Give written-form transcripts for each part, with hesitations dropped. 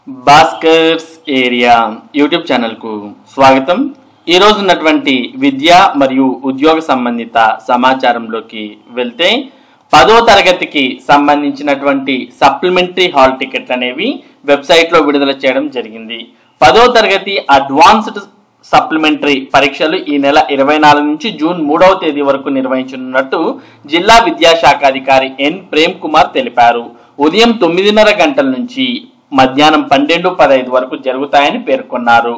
Bhaskar's area YouTube ఛానల్కు స్వాగతం. ఈరోజు ఉన్నటువంటి విద్య మరియు ఉద్యోగ సంబంధిత సమాచారంలోకి వెళ్తే 10వ తరగతికి సంబంధించినటువంటి సప్లిమెంటరీ హాల్ టికెట్లు అనేవి వెబ్సైట్లో విడుదల చేయడం జరిగింది. 10వ తరగతి అడ్వాన్స్డ్ సప్లిమెంటరీ పరీక్షలు ఈ నెల 24 నుంచి జూన్ 3వ తేదీ వరకు నిర్వహించనున్నట్టు జిల్లా విద్యాశాఖాధికారి ఎన్ ప్రేమ్ కుమార్ తెలిపారు. ఉదయం 9:30 గంటల నుంచి మధ్యాహ్నం 12:15 వరకు జరుగుతాయని పేర్కొన్నారు.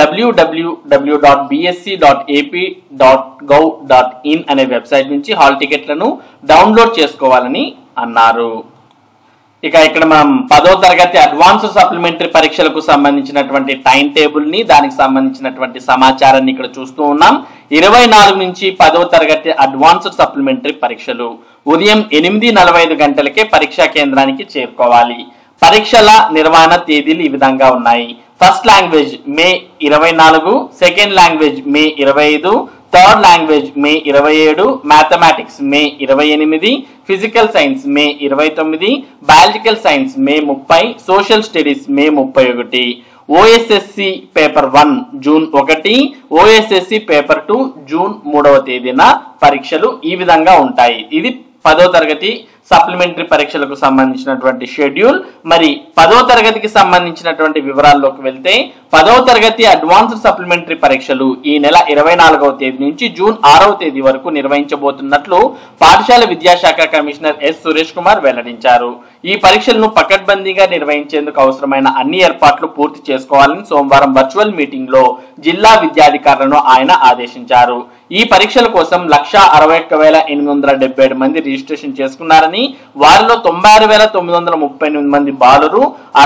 www.bsc.ap.gov.in అనే వెబ్సైట్ నుంచి హాల్ టికెట్లను డౌన్లోడ్ చేసుకోవాలని అన్నారు. ఇక ఇక్కడ మనం 10వ తరగతి అడ్వాన్స్డ్ సప్లిమెంటరీ పరీక్షలకు సంబంధించినటువంటి టైం టేబుల్ ని, దానికి సంబంధించినటువంటి సమాచారాన్ని ఇక్కడ చూస్తూ ఉన్నాం. 24 నుంచి 10వ తరగతి అడ్వాన్స్డ్ సప్లిమెంటరీ పరీక్షలు ఉదయం 8:45 గంటలకే పరీక్షా కేంద్రానికి చేరుకోవాలి. పరీక్షల నిర్వహణ తేదీలు ఈ విధంగా ఉన్నాయి. First language May 24, second language May 25, third language May 27, mathematics May 28, physical science May 29, biological science May 30, social studies May 31, OSSC paper 1 June 1, OSSC paper 2 June 3వ తేదీన పరీక్షలు ఈ విధంగా ఉంటాయి. ఇది 10వ తరగతి సప్లిమెంటరీ పరీక్షలకు సంబంధించినటువంటి షెడ్యూల్. మరి 10వ తరగతికి సంబంధించినటువంటి వివరాల్లోకి వెళ్తే 10వ తరగతి అడ్వాన్స్డ్ సప్లిమెంటరీ పరీక్షలు ఈ నెల 24వ తేదీ నుంచి జూన్ 6వ తేదీ వరకు నిర్వహించబోతున్నట్లు పాఠశాల విద్యాశాఖ కమిషనర్ ఎస్ సురేష్ కుమార్ వెల్లడించారు. ఈ పరీక్షలను పకడ్బందీగా నిర్వహించేందుకు అవసరమైన అన్ని ఏర్పాట్లు పూర్తి చేసుకోవాలని సోమవారం వర్చువల్ మీటింగ్ లో జిల్లా విద్యాధికారులను ఆయన ఆదేశించారు. ఈ పరీక్షల కోసం 161,877 మంది రిజిస్ట్రేషన్ చేసుకున్నారని, వారిలో 96,938 మంది బాలురు,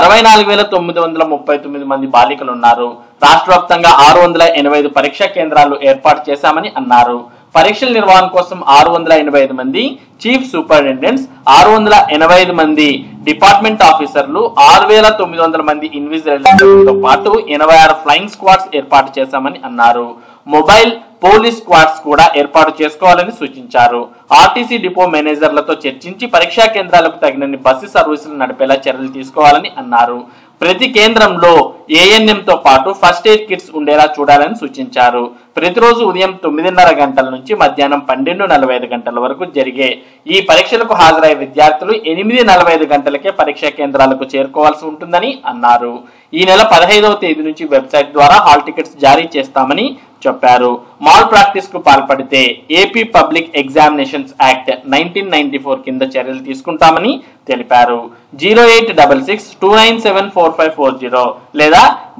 64,939 మంది బాలికలు ఉన్నారు. రాష్ట్ర వ్యాప్తంగా 685 పరీక్షా కేంద్రాలు ఏర్పాటు చేశామని అన్నారు. పరీక్షల నిర్వహణ కోసం 685 మంది చీఫ్ సూపరింటెండెంట్స్, 685 మంది డిపార్ట్మెంట్ ఆఫీసర్లు, 6,900 మంది ఇన్విజిలేటర్లతో పాటు 86 ఫ్లయింగ్ స్క్వాడ్స్ ఏర్పాటు చేశామని అన్నారు. మొబైల్ పోలీస్ స్క్వాడ్స్ కూడా ఏర్పాటు చేసుకోవాలని సూచించారు. ఆర్టీసీ డిపో మేనేజర్లతో చర్చించి పరీక్షా కేంద్రాలకు తగినన్ని బస్సు సర్వీసులు నడిపేలా చర్యలు తీసుకోవాలని అన్నారు. ప్రతి కేంద్రంలో ఏఎన్ఎం తో పాటు ఫస్ట్ ఎయిడ్ కిట్స్ ఉండేలా చూడాలని సూచించారు. ప్రతిరోజు ఉదయం 9:30 గంటల నుంచి మధ్యాహ్నం 12:45 గంటల వరకు జరిగే ఈ పరీక్షలకు హాజరయ్యే విద్యార్థులు 8:45 గంటలకే పరీక్షా కేంద్రాలకు చేరుకోవాల్సి ఉంటుందని అన్నారు. ఈ నెల 15వ తేదీ నుంచి వెబ్సైట్ ద్వారా హాల్ టికెట్స్ జారీ చేస్తామని చెప్పారు. మాల్ ప్రాక్టీస్ కు పాల్పడితే ఏపీ పబ్లిక్ ఎగ్జామినేషన్స్ యాక్ట్ 1994 కింద చర్యలు తీసుకుంటామని తెలిపారు. 086629744540 లేదా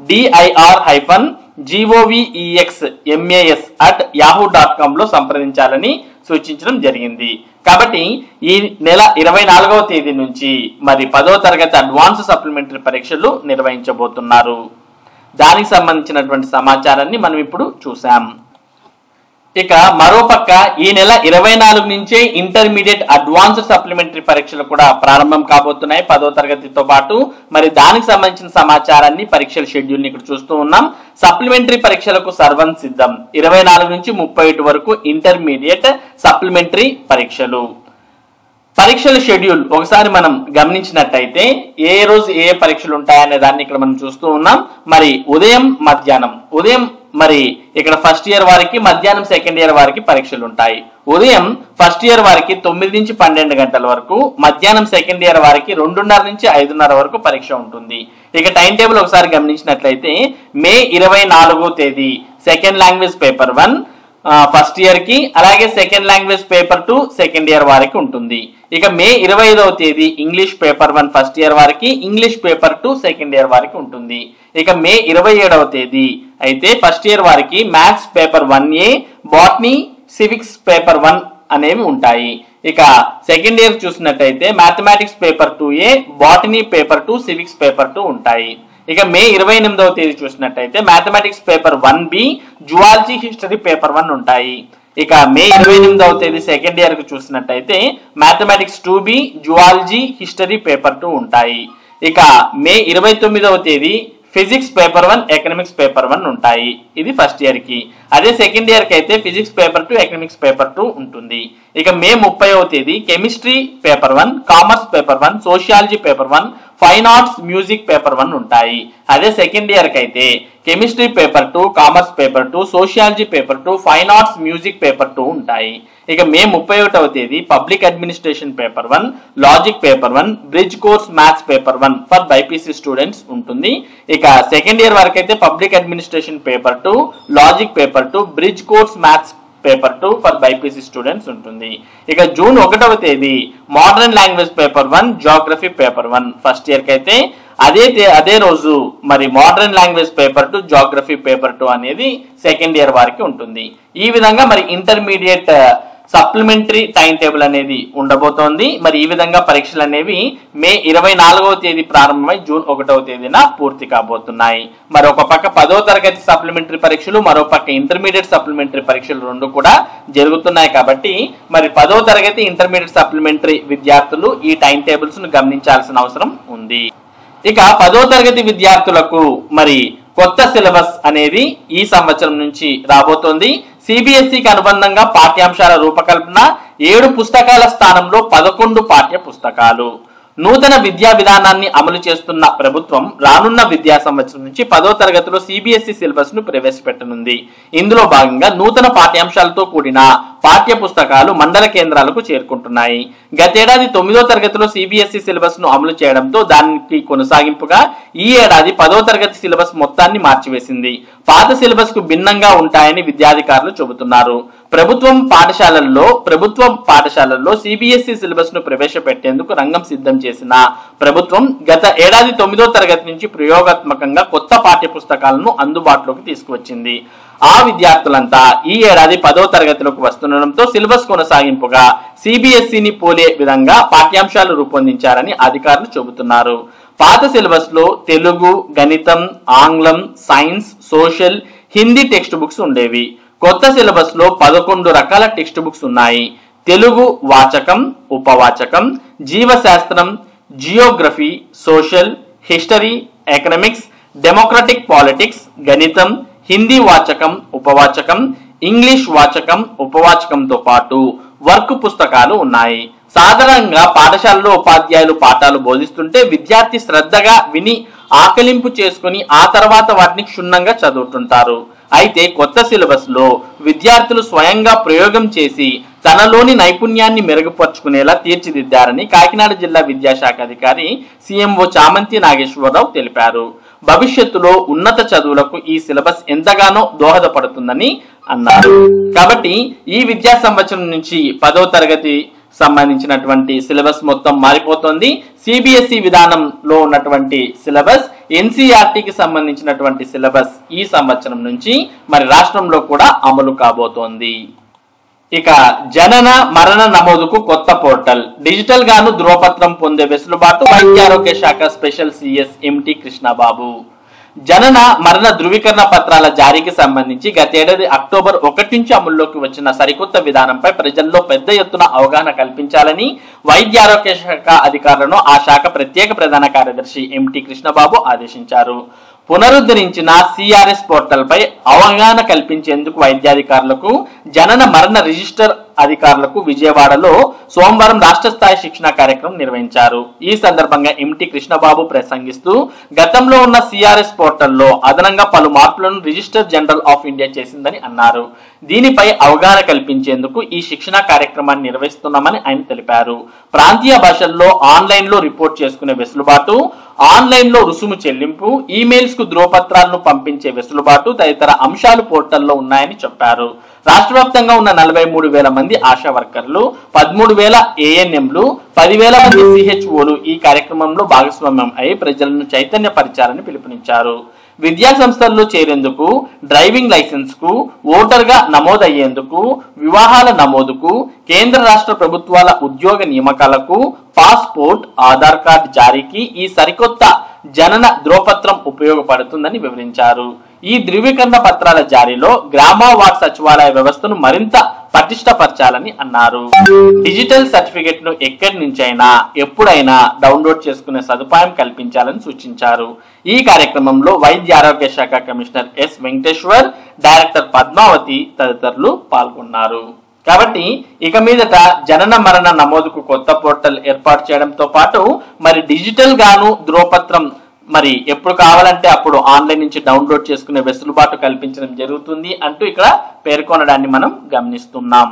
dir-govexmas@yahoo.com లో సంప్రదించాలని సూచించడం జరిగింది. కాబట్టి ఈ నెల 24వ తేదీ నుంచి మరి 10వ తరగతి అడ్వాన్స్ సప్లిమెంటరీ పరీక్షలు నిర్వహించబోతున్నారు. దానికి సంబంధించినటువంటి సమాచారాన్ని మనం ఇప్పుడు చూసాం. ఇక మరోపక్క ఈ నెల 24 నుంచే ఇంటర్మీడియట్ అడ్వాన్స్డ్ సప్లిమెంటరీ పరీక్షలు కూడా ప్రారంభం కాబోతున్నాయి 10వ తరగతితో పాటు. మరి దానికి సంబంధించిన సమాచారాన్ని, పరీక్షల షెడ్యూల్ని ఇక్కడ చూస్తూ ఉన్నాం. సప్లిమెంటరీ పరీక్షలకు సర్వం సిద్ధం. 24 నుంచి 31 వరకు ఇంటర్మీడియట్ సప్లిమెంటరీ పరీక్షలు. పరీక్షల షెడ్యూల్ ఒకసారి మనం గమనించినట్టయితే ఏ రోజు ఏ పరీక్షలు ఉంటాయనే దాన్ని ఇక్కడ మనం చూస్తూ ఉన్నాం. మరి ఉదయం మధ్యాహ్నం, ఉదయం మరి ఇక్కడ ఫస్ట్ ఇయర్ వారికి, మధ్యాహ్నం సెకండ్ ఇయర్ వారికి పరీక్షలు ఉంటాయి. ఉదయం ఫస్ట్ ఇయర్ వారికి 9 నుంచి 12 గంటల వరకు, మధ్యాహ్నం సెకండ్ ఇయర్ వారికి 2:30 నుంచి 5:30 వరకు పరీక్ష ఉంటుంది. ఇక టైం టేబుల్ ఒకసారి గమనించినట్లయితే మే 24వ తేదీ second language paper 1 first year కి, అలాగే second language paper 2 second year వారికి ఉంటుంది. ఇక మే 25వ తేదీ ఇంగ్లీష్ పేపర్ 1 ఫస్ట్ ఇయర్ వారికి, ఇంగ్లీష్ పేపర్ 2 సెకండ్ ఇయర్ వారికి ఉంటుంది. ఇక మే 27వ తేదీ అయితే ఫస్ట్ ఇయర్ వారికి maths paper 1A, botany, civics paper 1 అనేవి ఉంటాయి. ఇక సెకండ్ ఇయర్ చూసినట్టయితే mathematics paper 2A, botany paper 2, civics paper 2 ఉంటాయి. ఇక మే 28వ తేదీ చూసినట్టయితే mathematics paper 1B, zoology, history paper 1 ఉంటాయి. ఇక మే 28వ తేదీ సెకండ్ ఇయర్ కు చూసినట్టయితే mathematics 2B, zoology, history paper 2 ఉంటాయి. ఇక మే 29వ తేదీ ఫిజిక్స్ పేపర్ 1, ఎకనామిక్స్ పేపర్ 1 ఉంటాయి. ఇది ఫస్ట్ ఇయర్ కి. అదే సెకండ్ ఇయర్ కి అయితే ఫిజిక్స్ పేపర్ 2, ఎకనామిక్స్ పేపర్ 2 ఉంటుంది. ఇక మే 30వ తేదీ chemistry paper 1, commerce paper 1, sociology paper 1, fine arts, music paper 1 ఉంటాయి. అదే సెకండ్ ఇయర్ కి అయితే chemistry paper 2, commerce paper 2, sociology paper 2, fine arts, music paper 2 ఉంటాయి. ఇక మే 31వ తేదీ public administration paper 1, logic paper 1, bridge course maths paper 1 for BiPC students ఉంటుంది. ఇక సెకండ్ ఇయర్ వరకు అయితే public administration paper 2, logic paper 2, bridge course maths paper 2 for BiPC students ఉంటుంది. ఇక జూన్ 1వ తేదీ modern language paper 1, geography paper 1 first year కి అయితే అదే రోజు మరి modern language paper 2, geography paper 2 అనేది సెకండ్ ఇయర్ వారికి ఉంటుంది. ఈ విధంగా మరి ఇంటర్మీడియట్ సప్లిమెంటరీ టైం టేబుల్ అనేది ఉండబోతోంది. మరి ఈ విధంగా పరీక్షలు అనేవి మే 24వ తేదీ ప్రారంభమై జూన్ 1వ తేదీన పూర్తి కాబోతున్నాయి. మరి ఒక పక్క 10వ తరగతి సప్లిమెంటరీ పరీక్షలు, మరో పక్క ఇంటర్మీడియట్ సప్లిమెంటరీ పరీక్షలు రెండు కూడా జరుగుతున్నాయి. కాబట్టి మరి 10వ తరగతి ఇంటర్మీడియట్ సప్లిమెంటరీ విద్యార్థులు ఈ టైం టేబుల్స్ ను గమనించాల్సిన అవసరం ఉంది. ఇక 10వ తరగతి విద్యార్థులకు మరి కొత్త సిలబస్ అనేది ఈ సంవత్సరం నుంచి రాబోతోంది. సిబిఎస్ఈకి అనుబంధంగా పాఠ్యాంశాల రూపకల్పన, 7 పుస్తకాల స్థానంలో 11 పాఠ్య పుస్తకాలు. నూతన విద్యా విధానాన్ని అమలు చేస్తున్న ప్రభుత్వం రానున్న విద్యా సంవత్సరం నుంచి 10వ తరగతిలో సిబిఎస్ఈ సిలబస్ ను ప్రవేశపెట్టనుంది. ఇందులో భాగంగా నూతన పాఠ్యాంశాలతో కూడిన పాఠ్య పుస్తకాలు మండల కేంద్రాలకు చేరుకుంటున్నాయి. గతేడాది 9వ తరగతిలో సిబిఎస్ఈ సిలబస్ ను అమలు చేయడంతో దానికి కొనసాగింపుగా ఈ ఏడాది 10వ తరగతి సిలబస్ మొత్తాన్ని మార్చివేసింది. పాత సిలబస్ కు భిన్నంగా ఉంటాయని విద్యాధికారులు చెబుతున్నారు. ప్రభుత్వ పాఠశాలల్లో సిబిఎస్ఈ సిలబస్ ను ప్రవేశపెట్టేందుకు రంగం సిద్ధం చేసిన ప్రభుత్వం గత ఏడాది 9వ తరగతి నుంచి ప్రయోగాత్మకంగా కొత్త పాఠ్య పుస్తకాలను అందుబాటులోకి తీసుకువచ్చింది. ఆ విద్యార్థులంతా ఈ ఏడాది 10వ తరగతిలోకి వస్తుండడంతో సిలబస్ కొనసాగింపుగా సిబిఎస్ఈని పోలే విధంగా పాఠ్యాంశాలు రూపొందించారని అధికారులు చెబుతున్నారు. పాత సిలబస్ లో తెలుగు, గణితం, ఆంగ్లం, science, social, Hindi text books ఉండేవి. కొత్త సిలబస్ లో 11 రకాల టెక్స్ట్ బుక్స్ ఉన్నాయి. తెలుగు వాచకం, ఉపవాచకం, జీవశాస్త్రం, geography, social, history, economics, democratic politics, గణితం, హిందీ వాచకం, ఉపవాచకం, ఇంగ్లీష్ వాచకం, ఉపవాచకంతో పాటు వర్క్ పుస్తకాలు ఉన్నాయి. సాధారణంగా పాఠశాలలో ఉపాధ్యాయులు పాఠాలు బోధిస్తుంటే విద్యార్థి శ్రద్ధగా విని ఆకలింపు చేసుకుని ఆ తర్వాత వాటిని క్షుణ్ణంగా చదువుతుంటారు. అయితే కొత్త సిలబస్ లో విద్యార్థులు స్వయంగా ప్రయోగం చేసి తనలోని నైపుణ్యాన్ని మెరుగుపరుచుకునేలా తీర్చిదిద్దారని కాకినాడ జిల్లా విద్యాశాఖ అధికారి సిఎంఓ చామంతి నాగేశ్వరరావు తెలిపారు. భవిష్యత్తులో ఉన్నత చదువులకు ఈ సిలబస్ ఎంతగానో దోహదపడుతుందని అన్నారు. కాబట్టి ఈ విద్యా సంవత్సరం నుంచి 10వ తరగతి సంబంధించినటువంటి సిలబస్ మొత్తం మారిపోతుంది. సిబిఎస్ఈ విధానంలో ఉన్నటువంటి సిలబస్, ఎన్సీఆర్టీకి సంబంధించినటువంటి సిలబస్ ఈ సంవత్సరం నుంచి మరి రాష్ట్రంలో కూడా అమలు కాబోతోంది. ఇక జనన మరణ నమోదుకు కొత్త పోర్టల్, డిజిటల్ గాను ధ్రువపత్రం పొందే వెసులుబాటు వైద్య ఆరోగ్య శాఖ స్పెషల్ సిఎస్ ఎంటి కృష్ణబాబు. జనన మరణ ధృవీకరణ పత్రాల జారీకి సంబంధించి గతేడాది అక్టోబర్ 1 నుంచి అమల్లోకి వచ్చిన సరికొత్త విధానంపై ప్రజల్లో పెద్ద ఎత్తున అవగాహన కల్పించాలని వైద్య ఆరోగ్య శాఖ అధికారులను ఆ శాఖ ప్రత్యేక ప్రధాన కార్యదర్శి ఎంటి కృష్ణబాబు ఆదేశించారు. పునరుద్ధరించిన సిఆర్ఎస్ పోర్టల్ పై అవగాహన కల్పించేందుకు వైద్యాధికారులకు, జనన మరణ రిజిస్టర్ అధికారులకు విజయవాడలో సోమవారం రాష్ట్ర స్థాయి శిక్షణ కార్యక్రమం నిర్వహించారు. ఈ సందర్భంగా ఎంటి కృష్ణబాబు ప్రసంగిస్తూ గతంలో ఉన్న సిఆర్ఎస్ పోర్టల్లో అదనంగా పలు మార్పులను రిజిస్టర్ జనరల్ ఆఫ్ ఇండియా చేసిందని అన్నారు. దీనిపై అవగాహన కల్పించేందుకు ఈ శిక్షణ కార్యక్రమాన్ని నిర్వహిస్తున్నామని ఆయన తెలిపారు. ప్రాంతీయ భాషల్లో ఆన్లైన్ లో రిపోర్ట్ చేసుకునే వెసులుబాటు, ఆన్లైన్ లో రుసుము చెల్లింపు, ఈమెయిల్స్ కు ధ్రువపత్రాలను పంపించే వెసులుబాటు తదితర అంశాలు పోర్టల్లో ఉన్నాయని చెప్పారు. రాష్ట్ర వ్యాప్తంగా ఉన్న 43,000 మంది ఆశా వర్కర్లు, 13,000 ఏఎన్ఎంలు, 10,000 మంది సిహెచ్ఓలు ఈ కార్యక్రమంలో భాగస్వామ్యం అయి ప్రజలను చైతన్యపరిచారని పిలుపునిచ్చారు. విద్యా సంస్థల్లో చేరేందుకు, డ్రైవింగ్ లైసెన్స్ కు, ఓటర్ గా నమోదయ్యేందుకు, వివాహాల నమోదుకు, కేంద్ర రాష్ట్ర ప్రభుత్వాల ఉద్యోగ నియామకాలకు, పాస్పోర్ట్, ఆధార్ కార్డు జారీకి ఈ సరికొత్త జనన ధ్రువపత్రం ఉపయోగపడుతుందని వివరించారు. ఈ ధృవీకరణ పత్రాల జారీలో గ్రామ వార్డ్ సచివాలయ వ్యవస్థను మరింత పటిష్టపరచాలని అన్నారు. డిజిటల్ సర్టిఫికెట్ ను ఎక్కడి నుంచైనా ఎప్పుడైనా డౌన్లోడ్ చేసుకునే సదుపాయం కల్పించాలని సూచించారు. ఈ కార్యక్రమంలో వైద్య ఆరోగ్య శాఖ commissioner S Venkateshwar, director Padmavathi తదితరులు పాల్గొన్నారు. కాబట్టి ఇక మీదట జనన మరణ నమోదుకు కొత్త పోర్టల్ ఏర్పాటు చేయడంతో పాటు మరి డిజిటల్ గాను ధ్రువపత్రం మరి ఎప్పుడు కావాలంటే అప్పుడు ఆన్లైన్ నుంచి డౌన్లోడ్ చేసుకునే వెసులుబాటు కల్పించడం జరుగుతుంది అంటూ ఇక్కడ పేర్కొనడాన్ని మనం గమనిస్తున్నాం.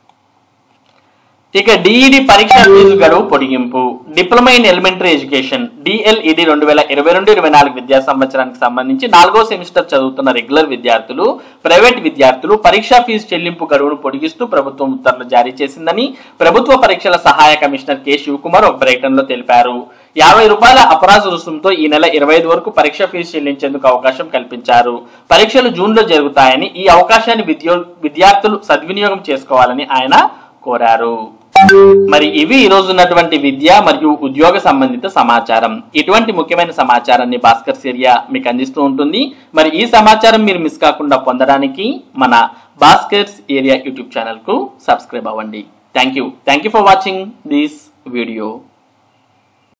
ఇక డిఈడి పరీక్ష ఫీజు గడువు పొడిగింపు. Diploma in elementary education DElEd 2022-24 విద్యా సంవత్సరానికి సంబంధించి 4వ సెమిస్టర్ చదువుతున్న రెగ్యులర్ విద్యార్థులు, ప్రైవేట్ విద్యార్థులు పరీక్షా ఫీజు చెల్లింపు గడువును పొడిగిస్తూ ప్రభుత్వం ఉత్తర్వులు జారీ చేసిందని ప్రభుత్వ పరీక్షల సహాయ కమిషనర్ కె శివకుమార్ ఒక ప్రకటనలో తెలిపారు. ₹50 అపరాధ రుసుముతో ఈ నెల 25 వరకు పరీక్ష ఫీజు చెల్లించేందుకు అవకాశం కల్పించారు. పరీక్షలు జూన్లో జరుగుతాయని, ఈ అవకాశాన్ని విద్యార్థులు సద్వినియోగం చేసుకోవాలని ఆయన కోరారు. మరి ఇవి ఈ రోజు ఉన్నటువంటి విద్య మరియు ఉద్యోగ సంబంధిత సమాచారం. ఇటువంటి ముఖ్యమైన సమాచారాన్ని భాస్కర్ ఏరియా మీకు అందిస్తూ ఉంటుంది. మరి ఈ సమాచారం మీరు మిస్ కాకుండా పొందడానికి మన భాస్కర్ ఏరియా యూట్యూబ్ ఛానల్ కు సబ్స్క్రైబ్ అవ్వండి. Thank you for watching this video.